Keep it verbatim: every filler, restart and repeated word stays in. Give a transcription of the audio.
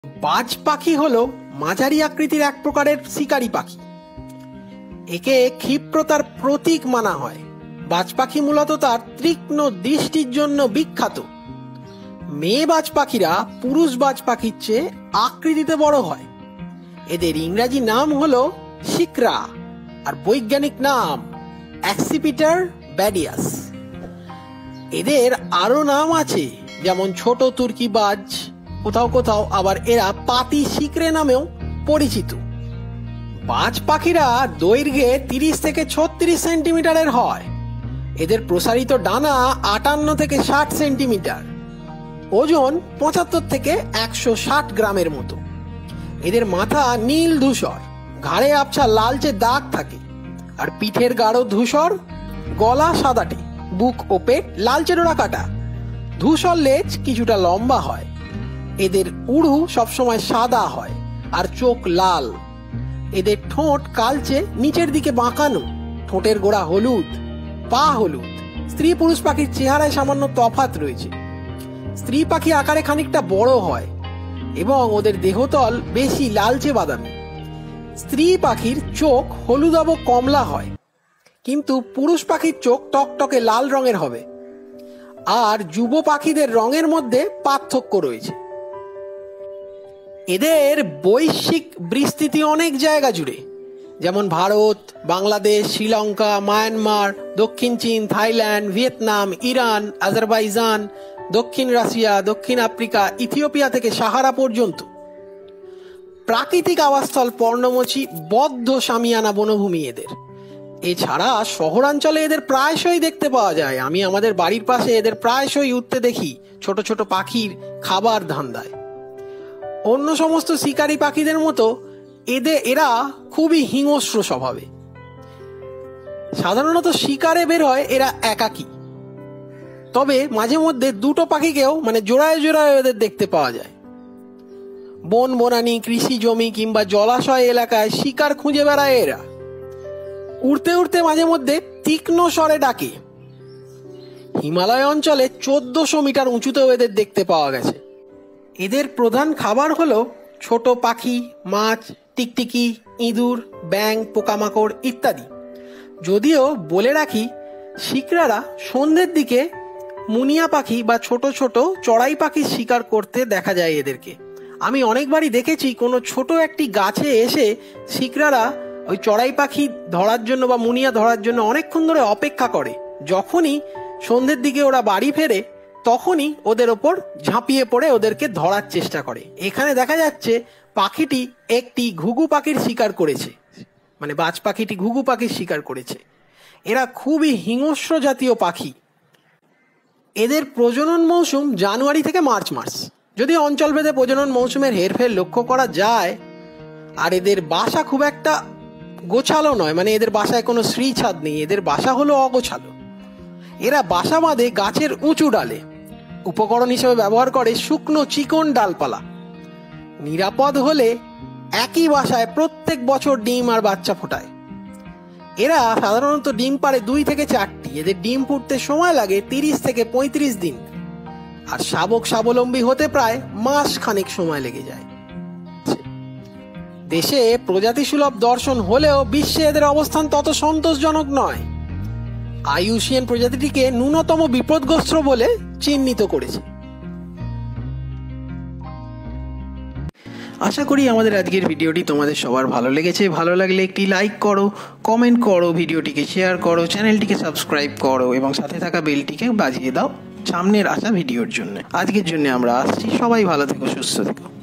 বাজ পাখি হলো মাঝারি আকৃতির এক প্রকারের শিকারী পাখি। একে ক্ষিপ্রতার প্রতীক মানা হয়। বাজ পাখি মূলত তার তীক্ষ্ণ দৃষ্টির জন্য বিখ্যাত। মেয়ে বাজ পাখিরা পুরুষ বাজ পাখির চেয়ে আকৃতিতে বড় হয়। এদের ইংরেজি নাম হলো শিকরা আর বৈজ্ঞানিক নাম অ্যাক্সিপিটার ব্যাডিয়াস। এদের আরো নাম আছে, যেমন ছোট তুর্কি বাজ, কোথাও কোথাও আবার এরা পাতি শিকরে নামেও পরিচিত। বাজ পাখিরা দৈর্ঘ্যে তিরিশ থেকে ছত্রিশ সেন্টিমিটারের হয়। এদের প্রসারিত ডানা আটান্ন থেকে ষাট সেন্টিমিটার, ওজন পঁচাত্তর থেকে একশো ষাট গ্রামের মতো। এদের মাথা নীল ধূসর, ঘাড়ে আবছা লালচে দাগ থাকে, আর পিঠের গাঢ় ধূসর, গলা সাদাটে, বুক ও পেট লালচে ডোরা কাটা। ধূসর লেজ কিছুটা লম্বা হয়। এদের উড়ু সবসময় সাদা হয় আর চোখ লাল। এদের ঠোঁট কালচে নিচের দিকে বাঁকানো, ঠোঁটের গোড়া হলুদ, পা হলুদ। স্ত্রী পুরুষ পাখির চেহারায় সামান্য তফাৎ রয়েছে। স্ত্রী পাখি আকারে খানিকটা বড় হয় এবং ওদের দেহতল বেশি লালচে বাদামি। স্ত্রী পাখির চোখ হলুদাভ কমলা হয়, কিন্তু পুরুষ পাখির চোখ টকটকে লাল রঙের হবে। আর যুব পাখিদের রঙের মধ্যে পার্থক্য রয়েছে। এদের বৈশ্বিক বিস্তৃতি অনেক জায়গা জুড়ে, যেমন ভারত, বাংলাদেশ, শ্রীলঙ্কা, মায়ানমার, দক্ষিণ চীন, থাইল্যান্ড, ভিয়েতনাম, ইরান, আজারবাইজান, দক্ষিণ রাশিয়া, দক্ষিণ আফ্রিকা, ইথিওপিয়া থেকে সাহারা পর্যন্ত। প্রাকৃতিক আবাসস্থল পর্ণমোচী বদ্ধ সামিয়ানা বনভূমি এদের। এছাড়া শহরাঞ্চলে এদের প্রায়শই দেখতে পাওয়া যায়। আমি আমাদের বাড়ির পাশে এদের প্রায়শই উঠতে দেখি ছোট ছোট পাখির খাবার ধান্দায়। অন্য সমস্ত শিকারী পাখিদের মতো এদের এরা খুবই হিংস্র স্বভাবে। সাধারণত শিকারে বের হয় এরা একাকী, তবে মাঝে মধ্যে দুটো পাখিকেও মানে জোড়ায় জোড়ায় এদের দেখতে পাওয়া যায়। বন বনানী, কৃষি জমি কিংবা জলাশয় এলাকায় শিকার খুঁজে বেড়ায় এরা। উড়তে উড়তে মাঝে মধ্যে তীক্ষ্ণ স্বরে ডাকে। হিমালয় অঞ্চলে চোদ্দশো মিটার উঁচুতেও এদের দেখতে পাওয়া গেছে। এদের প্রধান খাবার হলো ছোট পাখি, মাছ, টিকটিকি, ইঁদুর, ব্যাঙ, পোকামাকড় ইত্যাদি। যদিও বলে রাখি, শিকরারা সন্ধ্যের দিকে মুনিয়া পাখি বা ছোট ছোট চড়াই পাখির শিকার করতে দেখা যায় এদেরকে। আমি অনেকবারই দেখেছি কোনো ছোট একটি গাছে এসে শিকরারা ওই চড়াই পাখি ধরার জন্য বা মুনিয়া ধরার জন্য অনেকক্ষণ ধরে অপেক্ষা করে। যখনই সন্ধ্যের দিকে ওরা বাড়ি ফেরে, তখনই ওদের ওপর ঝাঁপিয়ে পড়ে ওদেরকে ধরার চেষ্টা করে। এখানে দেখা যাচ্ছে পাখিটি একটি ঘুঘু পাখির শিকার করেছে, মানে বাজ পাখিটি ঘুঘু পাখির শিকার করেছে। এরা খুবই হিংস্র জাতীয় পাখি। এদের প্রজনন মৌসুম জানুয়ারি থেকে মার্চ মাস। যদি অঞ্চলভেদে প্রজনন মৌসুমের হেরফের লক্ষ্য করা যায়। আর এদের বাসা খুব একটা গোছালো নয়, মানে এদের বাসায় কোনো শ্রী ছাদ নেই, এদের বাসা হলো অগোছালো। এরা বাসা বাঁধে গাছের উঁচু ডালে। উপকরণ হিসেবে ব্যবহার করে শুকনো চিকন ডালপালা। নিরাপদ হলে একই বাসায় প্রত্যেক বছর ডিম আর বাচ্চা ফোটায়। এরা সাধারণত ডিম পাড়ে দুই থেকে চারটি। এদের ডিম ফুটতে সময় লাগে তিরিশ থেকে পঁয়ত্রিশ দিন, আর শাবক স্বাবলম্বী হতে প্রায় মাস খানিক সময় লেগে যায়। দেশে প্রজাতি সুলভ দর্শন হলেও বিশ্বে এদের অবস্থান তত সন্তোষজনক নয়। আইইউসিএন প্রজাতিটিকে ন্যূনতম বিপদগ্রস্ত বলে চিহ্নিত করেছে। আশা করি আমাদের আজকের ভিডিওটি তোমাদের সবার ভালো লেগেছে। ভালো লাগলে একটি লাইক করো, কমেন্ট করো, ভিডিওটিকে শেয়ার করো, চ্যানেলটিকে সাবস্ক্রাইব করো এবং সাথে থাকা বেলটিকে বাজিয়ে দাও সামনের আসা ভিডিওর জন্য। আজকের জন্য আমরা আসছি। সবাই ভালো থেকো, সুস্থ থেকো।